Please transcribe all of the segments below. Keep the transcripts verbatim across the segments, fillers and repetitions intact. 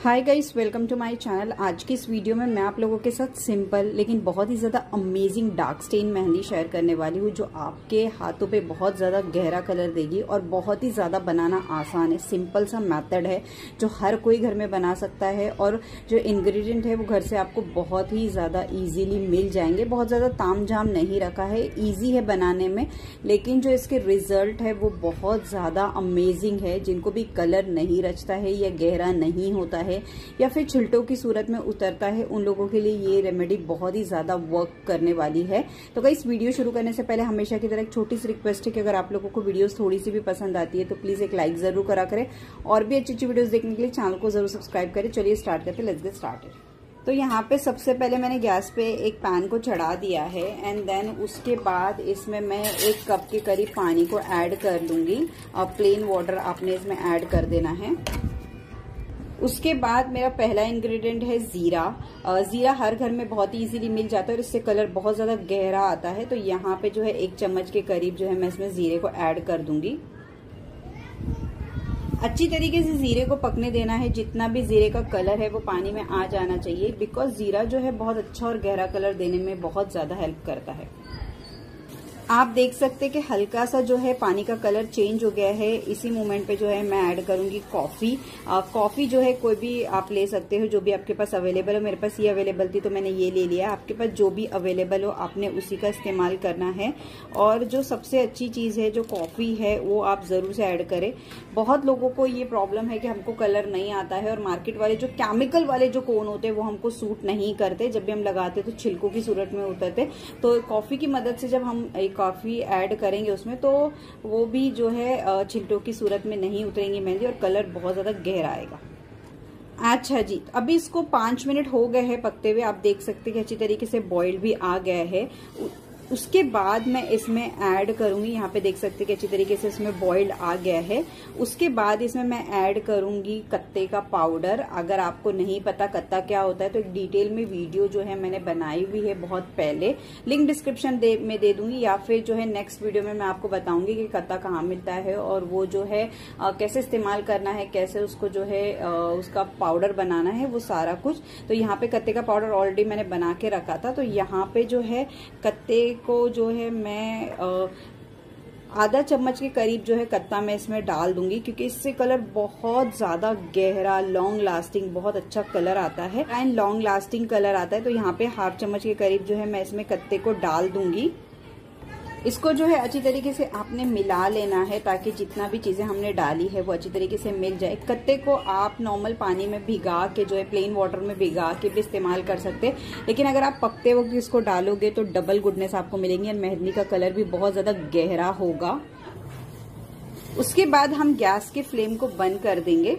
Hi guys, welcome to my channel. आज की इस वीडियो में मैं आप लोगों के साथ सिंपल लेकिन बहुत ही ज़्यादा amazing dark stain mehndi share करने वाली हूँ, जो आपके हाथों पे बहुत ज़्यादा गहरा कलर देगी और बहुत ही ज़्यादा बनाना आसान है। सिंपल सा मेथड है जो हर कोई घर में बना सकता है और जो इंग्रेडिएंट है वो घर से आपको बहुत ही ज़्यादा ईजीली मिल जाएंगे। बहुत ज़्यादा ताम झाम नहीं रखा है, ईजी है बनाने में, लेकिन जो इसके रिजल्ट है वो बहुत ज़्यादा अमेजिंग है। जिनको भी कलर नहीं रचता है या गहरा नहीं होता है या फिर छिलटों की सूरत में उतरता है, उन लोगों के लिए ये रेमेडी बहुत ही ज्यादा वर्क करने वाली है। तो गाइस, वीडियो शुरू करने से पहले हमेशा की तरह एक छोटी सी रिक्वेस्ट है कि अगर आप लोगों को वीडियोस थोड़ी सी भी पसंद आती है तो प्लीज एक लाइक जरूर करा करें और भी अच्छी अच्छी वीडियोस देखने के लिए चैनल को जरूर सब्सक्राइब करें। चलिए स्टार्ट करते हैं, लेट्स गेट स्टार्टेड। तो यहाँ पे सबसे पहले मैंने गैस पे एक पैन को चढ़ा दिया है एंड देन उसके बाद इसमें मैं एक कप के करीब पानी को ऐड कर लूंगी। और प्लेन वाटर आपने इसमें ऐड कर देना है। उसके बाद मेरा पहला इंग्रेडिएंट है जीरा। जीरा हर घर में बहुत ही इजीली मिल जाता है और इससे कलर बहुत ज्यादा गहरा आता है। तो यहाँ पे जो है एक चम्मच के करीब जो है मैं इसमें जीरे को ऐड कर दूंगी। अच्छी तरीके से जीरे को पकने देना है। जितना भी जीरे का कलर है वो पानी में आ जाना चाहिए, बिकॉज जीरा जो है बहुत अच्छा और गहरा कलर देने में बहुत ज्यादा हेल्प करता है। आप देख सकते हैं कि हल्का सा जो है पानी का कलर चेंज हो गया है। इसी मोमेंट पे जो है मैं ऐड करूंगी कॉफी। कॉफी जो है कोई भी आप ले सकते हो, जो भी आपके पास अवेलेबल हो। मेरे पास ये अवेलेबल थी तो मैंने ये ले लिया। आपके पास जो भी अवेलेबल हो आपने उसी का इस्तेमाल करना है। और जो सबसे अच्छी चीज है जो कॉफी है वो आप जरूर से ऐड करें। बहुत लोगों को ये प्रॉब्लम है कि हमको कलर नहीं आता है और मार्केट वाले जो केमिकल वाले जो कोन होते हैं वो हमको सूट नहीं करते। जब भी हम लगाते तो छिलकों की सूरत में उतरते। तो कॉफी की मदद से जब हम कॉफी ऐड करेंगे उसमें तो वो भी जो है छिलटों की सूरत में नहीं उतरेंगी मेहंदी और कलर बहुत ज्यादा गहरा आएगा। अच्छा जी, अभी इसको पांच मिनट हो गए हैं पकते हुए। आप देख सकते हैं कि अच्छी तरीके से बॉइल्ड भी आ गया है। उसके बाद मैं इसमें ऐड करूंगी, यहाँ पे देख सकते हैं कि अच्छी तरीके से इसमें बॉइल्ड आ गया है। उसके बाद इसमें मैं ऐड करूंगी कत्ते का पाउडर। अगर आपको नहीं पता कत्ता क्या होता है तो एक डिटेल में वीडियो जो है मैंने बनाई हुई है बहुत पहले, लिंक डिस्क्रिप्शन दे, में दे दूंगी, या फिर जो है नेक्स्ट वीडियो में मैं आपको बताऊंगी कि कत्ता कहाँ मिलता है और वो जो है आ, कैसे इस्तेमाल करना है, कैसे उसको जो है आ, उसका पाउडर बनाना है, वो सारा कुछ। तो यहाँ पे कत्ते का पाउडर ऑलरेडी मैंने बना के रखा था। तो यहाँ पे जो है कत्ते को जो है मैं आधा चम्मच के करीब जो है कत्ता मैं इसमें डाल दूंगी, क्योंकि इससे कलर बहुत ज्यादा गहरा, लॉन्ग लास्टिंग बहुत अच्छा कलर आता है एंड लॉन्ग लास्टिंग कलर आता है। तो यहाँ पे हाफ चम्मच के करीब जो है मैं इसमें कत्ते को डाल दूंगी। इसको जो है अच्छी तरीके से आपने मिला लेना है ताकि जितना भी चीजें हमने डाली है वो अच्छी तरीके से मिल जाए। कत्ते को आप नॉर्मल पानी में भिगा के जो है प्लेन वाटर में भिगा के भी इस्तेमाल कर सकते हैं, लेकिन अगर आप पकते वक्त इसको डालोगे तो डबल गुडनेस आपको मिलेंगी और मेहंदी का कलर भी बहुत ज्यादा गहरा होगा। उसके बाद हम गैस के फ्लेम को बंद कर देंगे।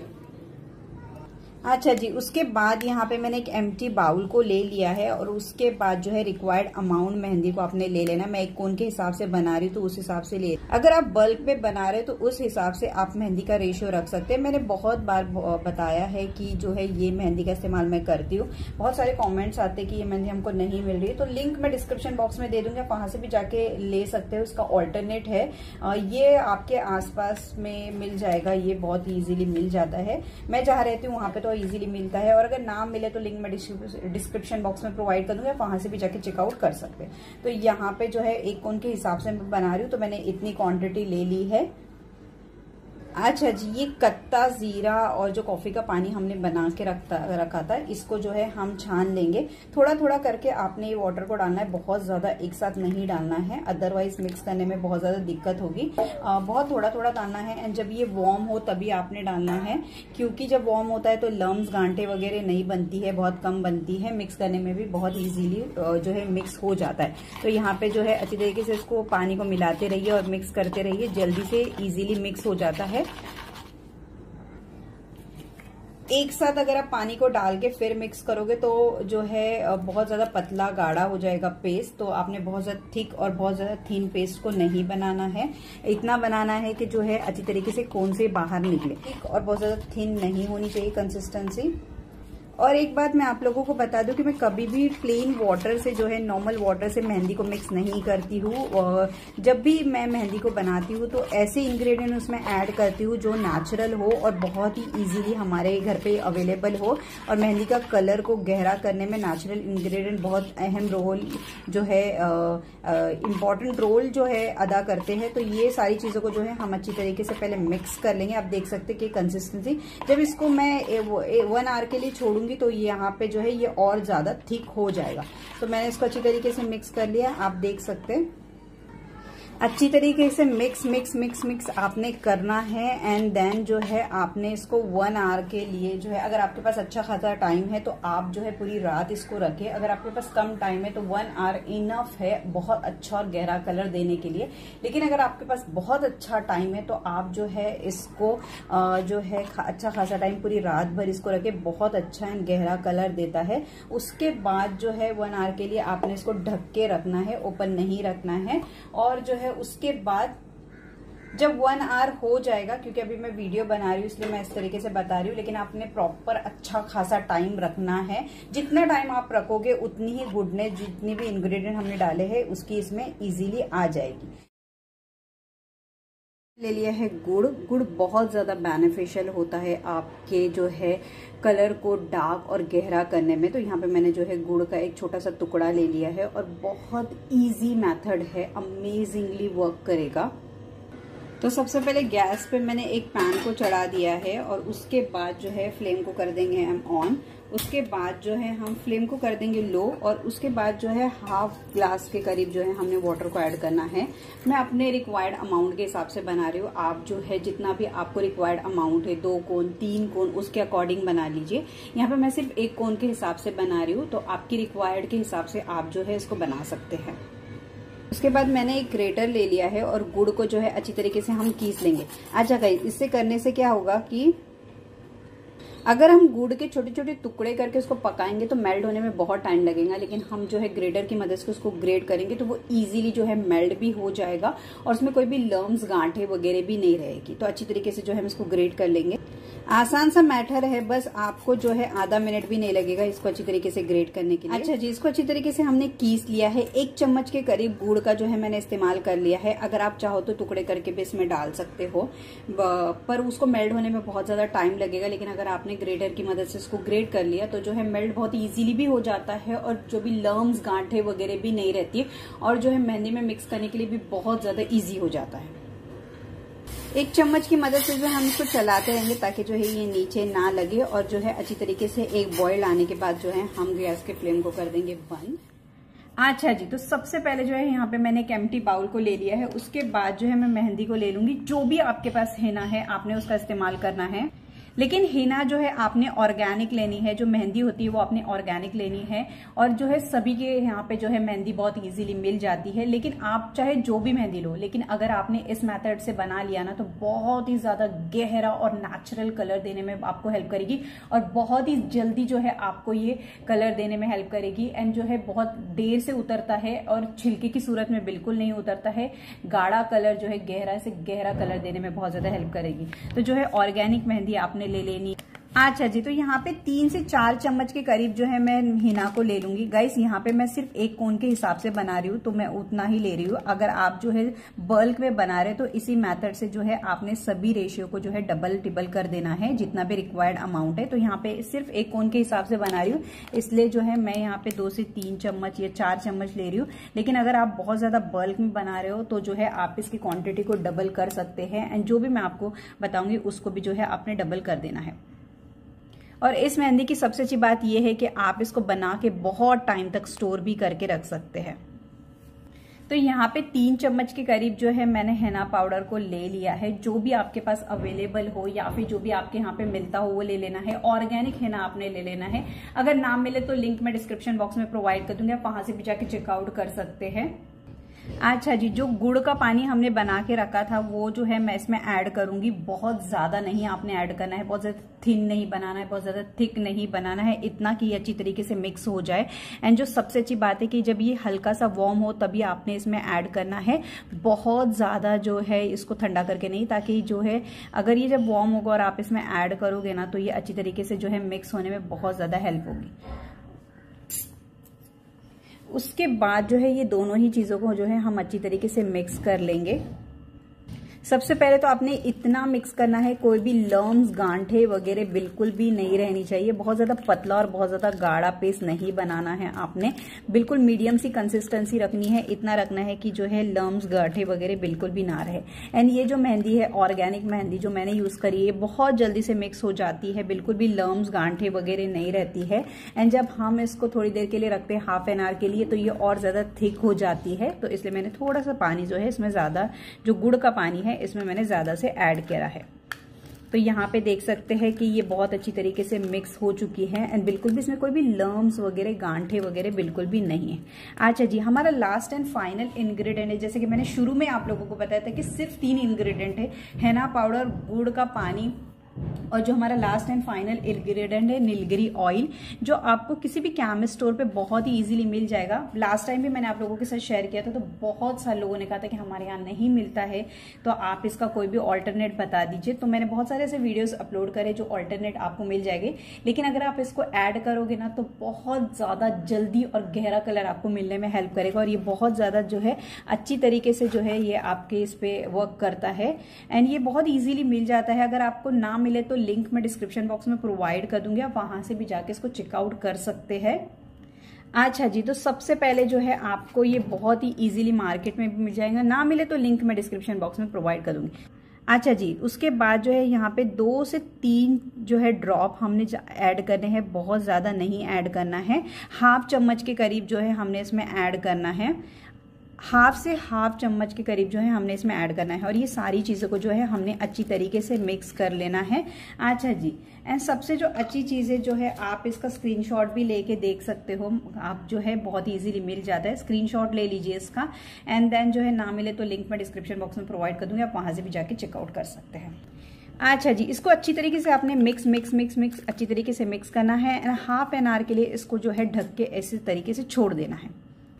अच्छा जी, उसके बाद यहाँ पे मैंने एक एम्प्टी बाउल को ले लिया है और उसके बाद जो है रिक्वायर्ड अमाउंट मेहंदी को आपने ले लेना। मैं एक कोन के हिसाब से बना रही हूँ तो उस हिसाब से ले, अगर आप बल्क में बना रहे हो तो उस हिसाब से आप मेहंदी का रेशियो रख सकते हैं। मैंने बहुत बार बताया है कि जो है ये मेहंदी का इस्तेमाल मैं करती हूँ। बहुत सारे कॉमेंट्स आते हैं कि ये मेहंदी हमको नहीं मिल रही है, तो लिंक मैं डिस्क्रिप्शन बॉक्स में दे दूंगी, आप वहां से भी जाके ले सकते हो। उसका ऑल्टरनेट है, ये आपके आसपास में मिल जाएगा, ये बहुत ईजिली मिल जाता है। मैं जहाँ रहती हूँ वहां पे तो इजीली मिलता है, और अगर ना मिले तो लिंक मैं डिस्क्रिप्शन बॉक्स में प्रोवाइड कर दूंगा, वहां से भी जाके चेकआउट कर सकते हैं। तो यहाँ पे जो है एक कोन के हिसाब से मैं बना रही हूँ तो मैंने इतनी क्वांटिटी ले ली है। अच्छा जी, ये कत्ता, जीरा और जो कॉफी का पानी हमने बना के रखता रखा था, इसको जो है हम छान लेंगे। थोड़ा थोड़ा करके आपने ये वाटर को डालना है, बहुत ज्यादा एक साथ नहीं डालना है, अदरवाइज मिक्स करने में बहुत ज्यादा दिक्कत होगी। आ, बहुत थोड़ा थोड़ा डालना है एंड जब ये वार्म हो तभी आपने डालना है, क्योंकि जब वार्म होता है तो लम्स, गांठे वगैरह नहीं बनती है, बहुत कम बनती है। मिक्स करने में भी बहुत ईजिली जो है मिक्स हो जाता है। तो यहाँ पे जो है अच्छी तरीके से इसको पानी को मिलाते रहिए और मिक्स करते रहिए, जल्दी से इजीली मिक्स हो जाता है। एक साथ अगर आप पानी को डाल के फिर मिक्स करोगे तो जो है बहुत ज्यादा पतला गाढ़ा हो जाएगा पेस्ट। तो आपने बहुत ज्यादा थिक और बहुत ज्यादा थीन पेस्ट को नहीं बनाना है। इतना बनाना है कि जो है अच्छी तरीके से कोन से बाहर निकले। थिक और बहुत ज्यादा थिन नहीं होनी चाहिए कंसिस्टेंसी। और एक बात मैं आप लोगों को बता दूं कि मैं कभी भी प्लेन वाटर से जो है नॉर्मल वाटर से मेहंदी को मिक्स नहीं करती हूँ। और जब भी मैं मेहंदी को बनाती हूँ तो ऐसे इंग्रेडिएंट उसमें ऐड करती हूँ जो नेचुरल हो और बहुत ही इजीली हमारे घर पे अवेलेबल हो। और मेहंदी का कलर को गहरा करने में नेचुरल इंग्रेडिएंट बहुत अहम रोल जो है इम्पॉर्टेंट रोल जो है अदा करते हैं। तो ये सारी चीज़ों को जो है हम अच्छी तरीके से पहले मिक्स कर लेंगे। आप देख सकते हैं कि कंसिस्टेंसी, जब इसको मैं वन आवर के लिए छोड़ूंगी तो ये यहाँ पे जो है ये और ज्यादा थिक हो जाएगा। तो मैंने इसको अच्छी तरीके से मिक्स कर लिया, आप देख सकते हैं। अच्छी तरीके से मिक्स मिक्स मिक्स मिक्स आपने करना है। एंड देन जो है आपने इसको वन आवर के लिए जो है, अगर आपके पास अच्छा खासा टाइम है तो आप जो है पूरी रात इसको रखें। अगर आपके पास कम टाइम है तो वन आवर इनफ है बहुत अच्छा और गहरा कलर देने के लिए। लेकिन अगर आपके पास बहुत अच्छा टाइम है तो आप जो है इसको जो है अच्छा खासा टाइम पूरी रात भर इसको रखें, बहुत अच्छा एंड गहरा कलर देता है। उसके बाद जो है वन आवर के लिए आपने इसको ढक के रखना है, ओपन नहीं रखना है। और जो है उसके बाद जब वन आवर हो जाएगा, क्योंकि अभी मैं वीडियो बना रही हूँ इसलिए मैं इस तरीके से बता रही हूँ, लेकिन आपने प्रॉपर अच्छा खासा टाइम रखना है। जितना टाइम आप रखोगे उतनी ही गुडनेस, जितनी भी इंग्रेडिएंट हमने डाले हैं उसकी इसमें इजीली आ जाएगी। ले लिया है गुड़। गुड़ बहुत ज़्यादा बेनिफिशियल होता है आपके जो है कलर को डार्क और गहरा करने में। तो यहाँ पे मैंने जो है गुड़ का एक छोटा सा टुकड़ा ले लिया है और बहुत इजी मेथड है, अमेजिंगली वर्क करेगा। तो सबसे पहले गैस पे मैंने एक पैन को चढ़ा दिया है और उसके बाद जो है फ्लेम को कर देंगे हम ऑन। उसके बाद जो है हम फ्लेम को कर देंगे लो और उसके बाद जो है हाफ ग्लास के करीब जो है हमने वाटर को ऐड करना है। मैं अपने रिक्वायर्ड अमाउंट के हिसाब से बना रही हूँ। आप जो है जितना भी आपको रिक्वायर्ड अमाउंट है, दो कोन तीन कोन, उसके अकॉर्डिंग बना लीजिए। यहाँ पे मैं सिर्फ एक कोन के हिसाब से बना रही हूँ, तो आपकी रिक्वायर्ड के हिसाब से आप जो है इसको बना सकते हैं। उसके बाद मैंने एक ग्रेटर ले लिया है और गुड़ को जो है अच्छी तरीके से हम कीस लेंगे। अच्छा गाइस, इससे करने से क्या होगा कि अगर हम गुड़ के छोटे छोटे टुकड़े करके उसको पकाएंगे तो मेल्ट होने में बहुत टाइम लगेगा, लेकिन हम जो है ग्रेटर की मदद से उसको ग्रेट करेंगे तो वो इजीली जो है मेल्ट भी हो जाएगा और उसमें कोई भी लम्स गांठे वगैरह भी नहीं रहेगी। तो अच्छी तरीके से जो है हम इसको ग्रेट कर लेंगे। आसान सा मैटर है, बस आपको जो है आधा मिनट भी नहीं लगेगा इसको अच्छी तरीके से ग्रेट करने के लिए। अच्छा जी, इसको अच्छी तरीके से हमने कीस लिया है। एक चम्मच के करीब गुड़ का जो है मैंने इस्तेमाल कर लिया है। अगर आप चाहो तो टुकड़े करके भी इसमें डाल सकते हो, पर उसको मेल्ट होने में बहुत ज्यादा टाइम लगेगा। लेकिन अगर आपने ग्रेटर की मदद से इसको ग्रेट कर लिया तो जो है मेल्ट बहुत इजीली भी हो जाता है और जो भी लम्स गांठे वगैरह भी नहीं रहती है और जो है मेहंदी में मिक्स करने के लिए भी बहुत ज्यादा इजी हो जाता है। एक चम्मच की मदद से जो हम इसको चलाते रहेंगे ताकि जो है ये नीचे ना लगे और जो है अच्छी तरीके से एक बॉईल आने के बाद जो है हम गैस के फ्लेम को कर देंगे बंद। अच्छा जी, तो सबसे पहले जो है यहाँ पे मैंने एक एम्प्टी बाउल को ले लिया है। उसके बाद जो है मैं मेहंदी को ले लूंगी। जो भी आपके पास हेना है आपने उसका इस्तेमाल करना है, लेकिन हेना जो है आपने ऑर्गेनिक लेनी है। जो मेहंदी होती है वो आपने ऑर्गेनिक लेनी है। और जो है सभी के यहाँ पे जो है मेहंदी बहुत इजीली मिल जाती है। लेकिन आप चाहे जो भी मेहंदी लो, लेकिन अगर आपने इस मेथड से बना लिया ना तो बहुत ही ज्यादा गहरा और नेचुरल कलर देने में आपको हेल्प करेगी और बहुत ही जल्दी जो है आपको ये कलर देने में हेल्प करेगी। एंड जो है बहुत देर से उतरता है और छिलके की सूरत में बिल्कुल नहीं उतरता है। गाढ़ा कलर जो है गहरा से गहरा कलर देने में बहुत ज्यादा हेल्प करेगी। तो जो है ऑर्गेनिक मेहंदी आपने ले लेनी। अच्छा जी, तो यहाँ पे तीन से चार चम्मच के करीब जो है मैं हिना को ले लूंगी। गाइस, यहाँ पे मैं सिर्फ एक कोन के हिसाब से बना रही हूँ तो मैं उतना ही ले रही हूँ। अगर आप जो है बल्क में बना रहे तो इसी मेथड से जो है आपने सभी रेशियो को जो है डबल टिबल कर देना है जितना भी रिक्वायर्ड अमाउंट है। तो यहाँ पे सिर्फ एक कोन के हिसाब से बना रही हूँ, इसलिए जो है मैं यहाँ पे दो से तीन चम्मच या चार चम्मच ले रही हूँ। लेकिन अगर आप बहुत ज्यादा बल्क में बना रहे हो तो जो है आप इसकी क्वांटिटी को डबल कर सकते हैं। एंड जो भी मैं आपको बताऊंगी उसको भी जो है आपने डबल कर देना है। और इस मेहंदी की सबसे अच्छी बात यह है कि आप इसको बना के बहुत टाइम तक स्टोर भी करके रख सकते हैं। तो यहाँ पे तीन चम्मच के करीब जो है मैंने हेना पाउडर को ले लिया है। जो भी आपके पास अवेलेबल हो या फिर जो भी आपके यहाँ पे मिलता हो वो ले लेना है। ऑर्गेनिक हेना आपने ले लेना है। अगर ना मिले तो लिंक मैं डिस्क्रिप्शन बॉक्स में प्रोवाइड कर दूंगी, आप वहां से भी जाके चेकआउट कर सकते हैं। अच्छा जी, जो गुड़ का पानी हमने बना के रखा था वो जो है मैं इसमें ऐड करूंगी। बहुत ज्यादा नहीं आपने ऐड करना है, बहुत ज्यादा थिन नहीं बनाना है, बहुत ज्यादा थिक नहीं बनाना है, इतना कि अच्छी तरीके से मिक्स हो जाए। एंड जो सबसे अच्छी बात है कि जब ये हल्का सा वार्म हो तभी आपने इसमें ऐड करना है, बहुत ज्यादा जो है इसको ठंडा करके नहीं, ताकि जो है अगर ये जब वार्म होगा और आप इसमें ऐड करोगे ना तो ये अच्छी तरीके से जो है मिक्स होने में बहुत ज्यादा हेल्प होगी। उसके बाद जो है ये दोनों ही चीजों को जो है हम अच्छी तरीके से मिक्स कर लेंगे। सबसे पहले तो आपने इतना मिक्स करना है, कोई भी लम्स गांठे वगैरह बिल्कुल भी नहीं रहनी चाहिए। बहुत ज्यादा पतला और बहुत ज्यादा गाढ़ा पेस्ट नहीं बनाना है आपने, बिल्कुल मीडियम सी कंसिस्टेंसी रखनी है। इतना रखना है कि जो है लम्स गांठे वगैरह बिल्कुल भी ना रहे। एंड ये जो मेहंदी है ऑर्गेनिक मेहंदी जो मैंने यूज करी है बहुत जल्दी से मिक्स हो जाती है, बिल्कुल भी लम्स गांठे वगैरह नहीं रहती है। एंड जब हम इसको थोड़ी देर के लिए रखते हैं हाफ एन आवर के लिए तो ये और ज्यादा थिक हो जाती है। तो इसलिए मैंने थोड़ा सा पानी जो है इसमें ज्यादा, जो गुड़ का पानी है इसमें मैंने ज्यादा से ऐड करा है। तो यहाँ पे देख सकते हैं कि ये बहुत अच्छी तरीके से मिक्स हो चुकी है एंड बिल्कुल भी इसमें कोई भी लम्स वगैरह गांठे वगैरह बिल्कुल भी नहीं है। अच्छा जी, हमारा लास्ट एंड फाइनल इंग्रेडिएंट है, जैसे कि मैंने शुरू में आप लोगों को बताया था कि सिर्फ तीन इंग्रेडिएंट है, हेना पाउडर, गुड़ का पानी और जो हमारा लास्ट एंड फाइनल इंग्रेडिएंट है नीलगिरी ऑयल, जो आपको किसी भी केमिस्ट स्टोर पे बहुत ही इजीली मिल जाएगा। लास्ट टाइम भी मैंने आप लोगों के साथ शेयर किया था तो बहुत सारे लोगों ने कहा था कि हमारे यहाँ नहीं मिलता है, तो आप इसका कोई भी ऑल्टरनेट बता दीजिए। तो मैंने बहुत सारे ऐसे वीडियोस अपलोड करे जो ऑल्टरनेट आपको मिल जाएंगे, लेकिन अगर आप इसको ऐड करोगे ना तो बहुत ज्यादा जल्दी और गहरा कलर आपको मिलने में हेल्प करेगा और ये बहुत ज्यादा जो है अच्छी तरीके से जो है ये आपके इस पे वर्क करता है एंड ये बहुत ईजिली मिल जाता है। अगर आपको ना मिले तो लिंक मैं डिस्क्रिप्शन बॉक्स में प्रोवाइड कर दूंगी, आप वहां से भी जाके इसको चेकआउट कर सकते हैं। अच्छा जी, तो सबसे पहले जो है आपको ये बहुत ही इजीली मार्केट में भी मिल जाएगा, ना मिले तो लिंक मैं डिस्क्रिप्शन बॉक्स में प्रोवाइड कर दूंगी। अच्छा जी, उसके बाद जो है यहाँ पे दो से तीन जो है ड्रॉप हमने ऐड करने हैं, बहुत ज्यादा नहीं ऐड करना है, हाफ चम्मच के करीब जो है हमने इसमें ऐड करना है, हाफ से हाफ चम्मच के करीब जो है हमने इसमें ऐड करना है और ये सारी चीज़ों को जो है हमने अच्छी तरीके से मिक्स कर लेना है। अच्छा जी, एंड सबसे जो अच्छी चीज़ है जो है आप इसका स्क्रीनशॉट भी लेके देख सकते हो, आप जो है बहुत इजीली मिल जाता है, स्क्रीनशॉट ले लीजिए इसका एंड देन जो है ना मिले तो लिंक मैं डिस्क्रिप्शन बॉक्स में प्रोवाइड कर दूंगी, आप वहां से भी जाके चेकआउट कर सकते हैं। अच्छा जी, इसको अच्छी तरीके से आपने मिक्स मिक्स मिक्स मिक्स अच्छी तरीके से मिक्स करना है एंड हाफ एन आवर के लिए इसको जो है ढक के ऐसे तरीके से छोड़ देना है।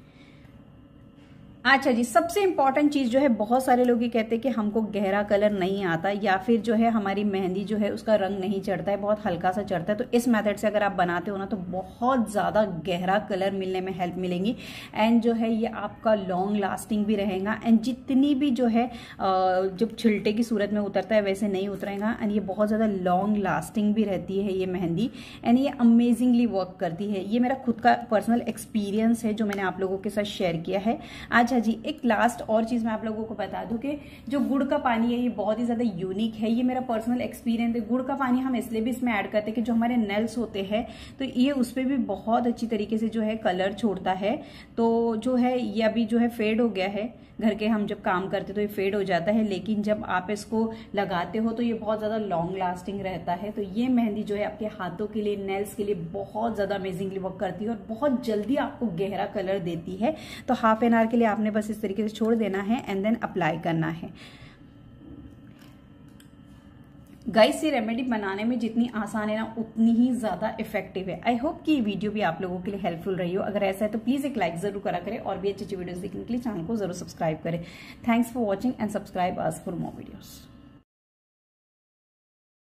अच्छा जी, सबसे इंपॉर्टेंट चीज जो है, बहुत सारे लोग ये कहते हैं कि हमको गहरा कलर नहीं आता या फिर जो है हमारी मेहंदी जो है उसका रंग नहीं चढ़ता है, बहुत हल्का सा चढ़ता है। तो इस मेथड से अगर आप बनाते हो ना तो बहुत ज्यादा गहरा कलर मिलने में हेल्प मिलेंगी एंड जो है ये आपका लॉन्ग लास्टिंग भी रहेगा एंड जितनी भी जो है जब छिलटे की सूरत में उतरता है वैसे नहीं उतरेगा एंड ये बहुत ज्यादा लॉन्ग लास्टिंग भी रहती है ये मेहंदी एंड ये अमेजिंगली वर्क करती है। ये मेरा खुद का पर्सनल एक्सपीरियंस है जो मैंने आप लोगों के साथ शेयर किया है। आज जी, एक लास्ट और चीज मैं आप लोगों को बता दूं कि जो गुड़ का पानी है ये बहुत ही ज्यादा यूनिक है, ये मेरा पर्सनल एक्सपीरियंस है। गुड़ का पानी हम इसलिए भी इसमें ऐड करते हैं कि जो हमारे नेल्स होते हैं तो ये उस पर भी बहुत अच्छी तरीके से जो है कलर छोड़ता है। तो जो है ये अभी जो है फेड हो गया है, घर के हम जब काम करते तो ये फेड हो जाता है, लेकिन जब आप इसको लगाते हो तो ये बहुत ज्यादा लॉन्ग लास्टिंग रहता है। तो ये मेहंदी जो है आपके हाथों के लिए, नेल्स के लिए बहुत ज्यादा अमेजिंगली वर्क करती है और बहुत जल्दी आपको गहरा कलर देती है। तो हाफ एन आवर के लिए आपने बस इस तरीके से छोड़ देना है एंड देन अप्लाई करना है। गाइस, ये रेमेडी बनाने में जितनी आसान है ना उतनी ही ज्यादा इफेक्टिव है। आई होप कि ये वीडियो भी आप लोगों के लिए हेल्पफुल रही हो। अगर ऐसा है तो प्लीज एक लाइक जरूर करा करें और भी अच्छी अच्छी वीडियोस देखने के लिए चैनल को जरूर सब्सक्राइब करें। Thanks for watching and subscribe us for more videos.